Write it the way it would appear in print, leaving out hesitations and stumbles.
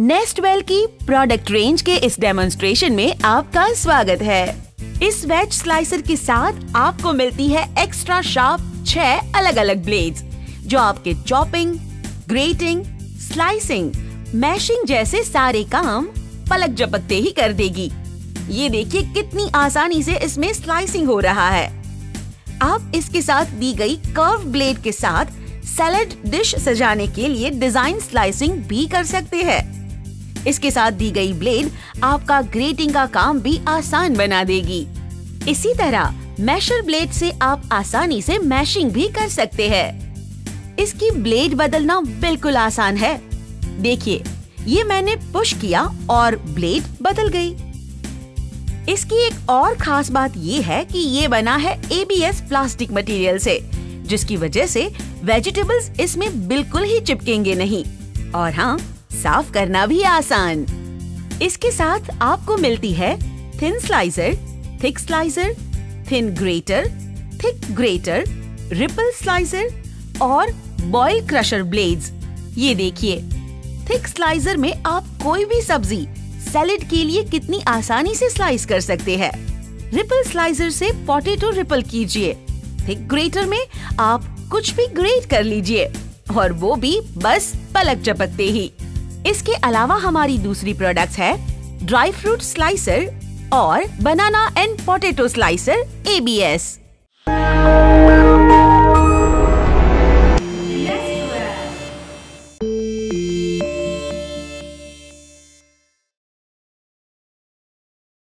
नेस्टवेल की product range के इस डेमोन्स्ट्रेशन में आपका स्वागत है। इस वेज स्लाइसर के साथ आपको मिलती है एक्स्ट्रा शार्प 6 अलग अलग ब्लेड्स जो आपके चॉपिंग, ग्रेटिंग, स्लाइसिंग, मैशिंग जैसे सारे काम पलक झपकते ही कर देगी। ये देखिए कितनी आसानी से इसमें स्लाइसिंग हो रहा है। आप इसके साथ दी गई कर्व ब्लेड के साथ सैलेड डिश सजाने के लिए डिजाइन स्लाइसिंग भी कर सकते हैं। इसके साथ दी गई ब्लेड आपका ग्रेटिंग का काम भी आसान बना देगी। इसी तरह मैशर ब्लेड से आप आसानी से मैशिंग भी कर सकते हैं। इसकी ब्लेड बदलना बिल्कुल आसान है। देखिए, ये मैंने पुश किया और ब्लेड बदल गई। इसकी एक और खास बात ये है कि ये बना है ABS प्लास्टिक मटेरियल से, जिसकी वजह से वेजिटेबल्स इसमें बिल्कुल ही चिपकेंगे नहीं और हाँ, साफ करना भी आसान। इसके साथ आपको मिलती है thin slicer, thick slicer, thin grater, thick grater, ripple slicer और बॉयल क्रशर ब्लेड्स। ये देखिए, थिक स्लाइसर में आप कोई भी सब्जी सैलेड के लिए कितनी आसानी से स्लाइस कर सकते हैं। रिपल स्लाइसर से पोटैटो रिपल कीजिए। थिक ग्रेटर में आप कुछ भी ग्रेट कर लीजिए और वो भी बस पलक झपकते ही। इसके अलावा हमारी दूसरी प्रोडक्ट्स है ड्राई फ्रूट स्लाइसर और banana and potato slicer ABS।